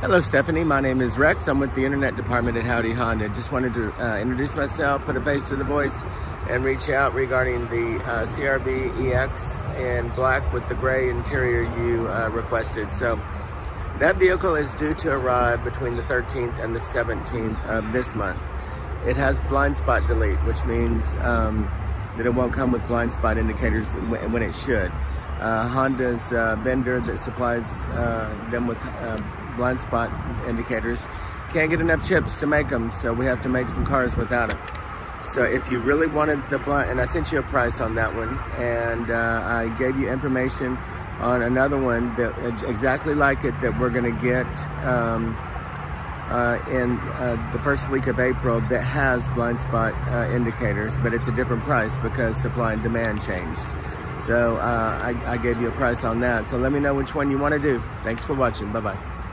Hello, Stephanie. My name is Rex. I'm with the Internet Department at Howdy Honda. Just wanted to introduce myself, put a face to the voice, and reach out regarding the CRV EX in black with the gray interior you requested. So that vehicle is due to arrive between the 13th and the 17th of this month. It has blind spot delete, which means that it won't come with blind spot indicators when it should. Honda's vendor that supplies them with blind spot indicators can't get enough chips to make them, so we have to make some cars without it. So if you really wanted the blind, and I sent you a price on that one, and I gave you information on another one that exactly like it that we're going to get in the first week of April that has blind spot indicators, but it's a different price because supply and demand changed. So I gave you a price on that. So let me know which one you want to do. Thanks for watching. Bye-bye.